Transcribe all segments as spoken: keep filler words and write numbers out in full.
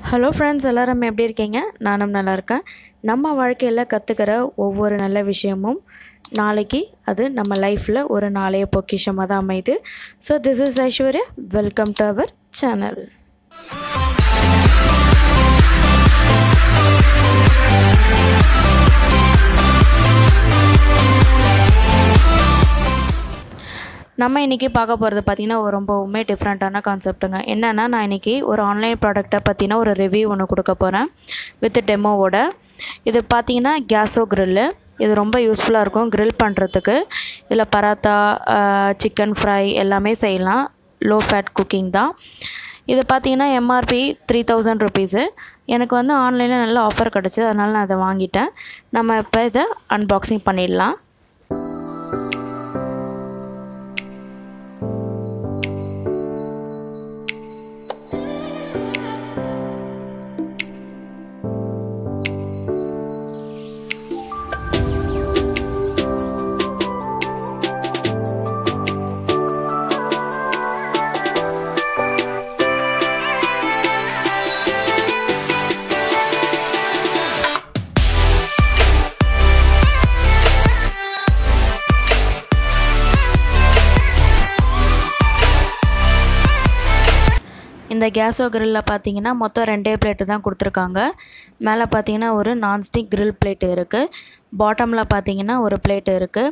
Hello friends, எல்லாரும் எப்படி இருக்கீங்க? நானும் நல்லா இருக்கேன். நம்ம வாழ்க்கையில் கற்றுக்கிற ஒவ்வொரு நல்ல விஷயமும் நாளைக்கு அது நம்ம லைஃப்பில் ஒரு நாளைய பொக்கிஷமாக தான் அமையுது. So this is Aishwarya. Welcome to our channel. நம்ம இன்றைக்கி பார்க்க போகிறது பார்த்திங்கன்னா ஒரு ரொம்பவுமே டிஃப்ரெண்ட்டான கான்செப்ட்டுங்க. என்னென்னா, நான் இன்றைக்கி ஒரு ஆன்லைன் ப்ராடக்ட்டை பற்றின ஒரு ரிவ்யூ ஒன்று கொடுக்க போகிறேன் வித் டெமோவோட. இது பார்த்திங்கன்னா கேஸோ கிரில்லு. இது ரொம்ப யூஸ்ஃபுல்லாக இருக்கும் கிரில் பண்ணுறதுக்கு. இதில் பராத்தா, சிக்கன் ஃப்ரை எல்லாமே செய்யலாம். லோ ஃபேட் குக்கிங் தான். இது பார்த்திங்கன்னா எம்ஆர்பி த்ரீ தௌசண்ட் ருபீஸு. எனக்கு வந்து ஆன்லைனில் நல்ல ஆஃபர் கிடச்சிது, அதனால் நான் அதை வாங்கிட்டேன். நம்ம இப்போ இதை அன்பாக்சிங் பண்ணிடலாம். இந்த கேஸோ கிரில்லில் பார்த்தீங்கன்னா மொத்தம் ரெண்டே பிளேட்டு தான் கொடுத்துருக்காங்க. மேலே பார்த்தீங்கன்னா ஒரு நான்ஸ்டிக் கிரில் பிளேட்டு இருக்குது. பாட்டமில் பார்த்தீங்கன்னா ஒரு பிளேட்டு இருக்குது.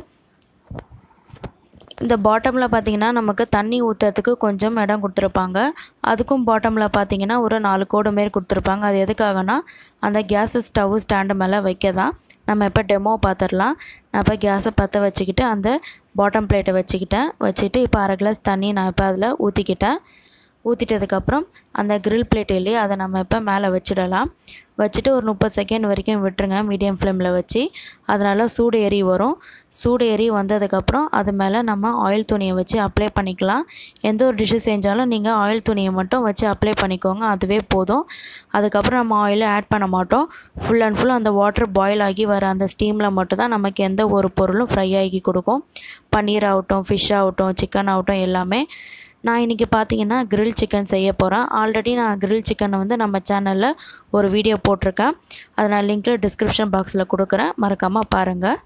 இந்த பாட்டமில் பார்த்தீங்கன்னா நமக்கு தண்ணி ஊற்றுறதுக்கு கொஞ்சம் இடம் கொடுத்துருப்பாங்க. அதுக்கும் பாட்டமில் பார்த்தீங்கன்னா ஒரு நாலு கோடு மாரி கொடுத்துருப்பாங்க. அது எதுக்காகனா அந்த கேஸு ஸ்டவ் ஸ்டாண்டு மேலே வைக்க தான். நம்ம இப்போ டெமோ பார்த்துடலாம். நான் இப்போ கேஸை பற்ற வச்சுக்கிட்டு அந்த பாட்டம் பிளேட்டை வச்சுக்கிட்டேன். வச்சுட்டு இப்போ அரை கிளாஸ் தண்ணி நான் இப்போ அதில் ஊற்றிக்கிட்டேன். ஊற்றிட்டதுக்கப்புறம் அந்த கிரில் பிளேட் இல்லையே, அதை நம்ம இப்போ மேலே வச்சிடலாம். வச்சுட்டு ஒரு முப்பது செகண்ட் வரைக்கும் விட்டுருங்க மீடியம் ஃப்ளேமில் வச்சு. அதனால் சூடு ஏறி வரும். சூடு ஏறி வந்ததுக்கப்புறம் அது மேலே நம்ம ஆயில் துணியை வச்சு அப்ளை பண்ணிக்கலாம். எந்த ஒரு டிஷ்ஷு செஞ்சாலும் நீங்கள் ஆயில் துணியை மட்டும் வச்சு அப்ளை பண்ணிக்கோங்க, அதுவே போதும். அதுக்கப்புறம் நம்ம ஆயிலை ஆட் பண்ண மாட்டோம். ஃபுல் அண்ட் ஃபுல் அந்த வாட்டர் பாயில் ஆகி வர அந்த ஸ்டீமில் மட்டும் தான் நமக்கு எந்த ஒரு பொருளும் ஃப்ரை ஆகி கொடுக்கும். பன்னீர் ஆகட்டும், ஃபிஷ் ஆகட்டும், சிக்கன் ஆகட்டும் எல்லாமே. நான் இன்றைக்கி பார்த்தீங்கன்னா கிரில் சிக்கன் செய்ய போகிறேன். ஆல்ரெடி நான் கிரில் சிக்கனை வந்து நம்ம சேனலில் ஒரு வீடியோ போட்டிருக்கேன். அதை நான் லிங்க்கில் டிஸ்கிரிப்ஷன் பாக்ஸில் கொடுக்குறேன், மறக்காமல் பாருங்கள்.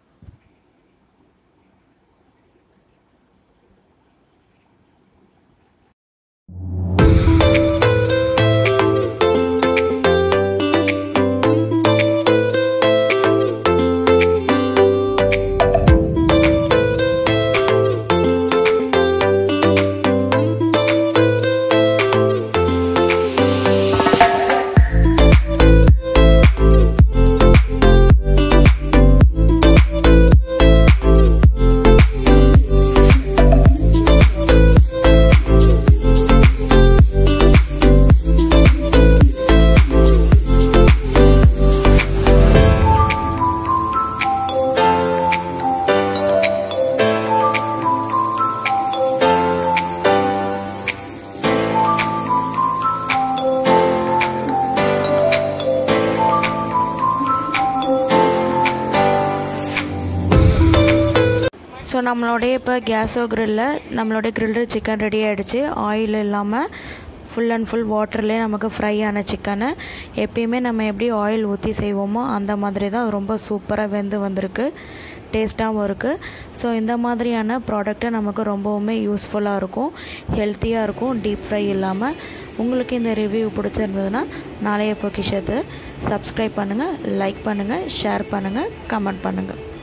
ஸோ நம்மளுடைய இப்போ கேஸோ கிரில்லில் நம்மளுடைய கிரில்டு சிக்கன் ரெடி ஆகிடுச்சு. ஆயில் இல்லாமல் ஃபுல் அண்ட் ஃபுல் வாட்டர்லேயே நமக்கு ஃப்ரை ஆன சிக்கனு. எப்பயுமே நம்ம எப்படி ஆயில் ஊற்றி செய்வோமோ அந்த மாதிரி தான் ரொம்ப சூப்பராக வெந்து வந்திருக்கு. டேஸ்ட்டாகவும் இருக்குது. ஸோ இந்த மாதிரியான ப்ராடக்ட்டை நமக்கு ரொம்பவுமே யூஸ்ஃபுல்லாக இருக்கும், ஹெல்த்தியாக இருக்கும், டீப் ஃப்ரை இல்லாமல். உங்களுக்கு இந்த ரிவ்யூ பிடிச்சிருந்ததுன்னா நாளைய பொக்கிஷத்தை சப்ஸ்கிரைப் பண்ணுங்கள், லைக் பண்ணுங்கள், ஷேர் பண்ணுங்கள், கமெண்ட் பண்ணுங்கள்.